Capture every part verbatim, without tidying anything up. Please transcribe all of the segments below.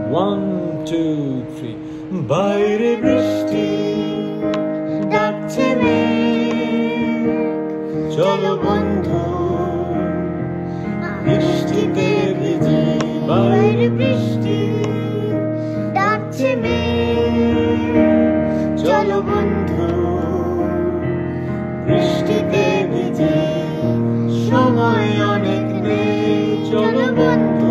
One two three. বাইরে বৃষ্টি ডাকছে মেঘ, চলো বন্ধু বৃষ্টিতে ভিজি। বাইরে বৃষ্টি ডাকছে মেঘ, চলো বন্ধু বৃষ্টিতে ভিজি। সময় অনেক নেই, চলো বন্ধু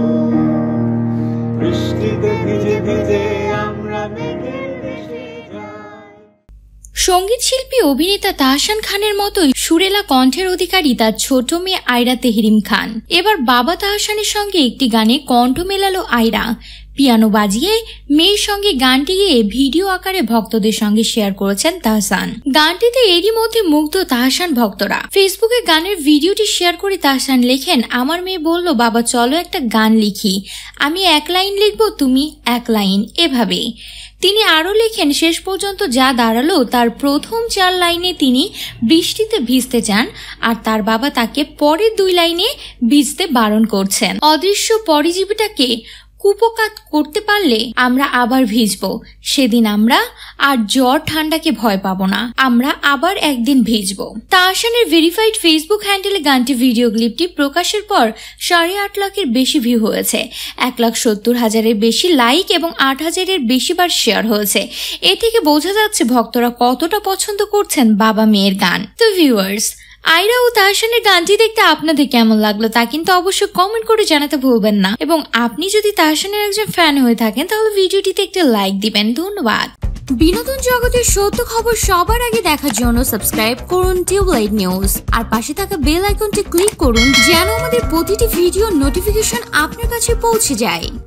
বৃষ্টিতে ভিজে ভিজে আমরা মেঘের দেশে যাই। সঙ্গীত শিল্পী অভিনেতা তাহসান খানের মতোই সুরেলা কণ্ঠের অধিকারী তার ছোট মেয়ে আয়রা তেহরিম খান। এবার বাবা তাহসানের সঙ্গে একটি গানে কণ্ঠ মেলালো আয়রা। পিয়ানো বাজিয়ে মেয়ের সঙ্গে গানটি গেয়ে ভিডিও আকারে ভক্তদের সঙ্গে শেয়ার করেছেন তাহসান। গানটিতে এরই মধ্যে মুগ্ধ তাহসান ভক্তরা। ফেসবুকে গানের ভিডিওটি শেয়ার করে তাহসান লেখেন, আমার মেয়ে বলল বাবা চলো একটা গান লিখি, আমি এক লাইন লিখবো তুমি এক লাইন, এভাবে। তিনি আরও লেখেন, শেষ পর্যন্ত যা দাঁড়ালো তার প্রথম চার লাইনে তিনি বৃষ্টিতে ভিজতে চান আর তার বাবা তাকে পরের দুই লাইনে ভিজতে বারণ করছেন। অদৃশ্য পরজীবীটাকে কুপকাত করতে পারলে আমরা আবার ভিজবো, সেদিন আমরা আর জ্বর ঠান্ডাকে ভয় পাবো না, আমরা আবার একদিন ভিজবো। তাহসানের ভেরিফাইড ফেসবুক হ্যান্ডেলে গানটি ভিডিও ক্লিপটি প্রকাশের পর সাড়ে আট লাখের বেশি ভিউ হয়েছে, এক লাখ সত্তর হাজারের বেশি লাইক এবং আট হাজারের বেশি বার শেয়ার হয়েছে। এ থেকে বোঝা যাচ্ছে ভক্তরা কতটা পছন্দ করছেন বাবা মেয়ের গান। তো ভিউয়ার্স, আয়রা ও তাহসানের গানটি দেখতে আপনাদের কেমন লাগলো তা কিন্তু অবশ্যই কমেন্ট করে জানাতে ভুলবেন না, এবং আপনি যদি তাহসানের একজন ফ্যান হয়ে থাকেন তাহলে ভিডিওটিতে একটা লাইক দিবেন। ধন্যবাদ। বিনোদন জগতের সত্য খবর সবার আগে দেখার জন্য সাবস্ক্রাইব করুন টিউবলাইট নিউজ আর পাশে থাকা বেল আইকনটি ক্লিক করুন যেন আমাদের প্রতিটি ভিডিও নোটিফিকেশন আপনার কাছে পৌঁছে যায়।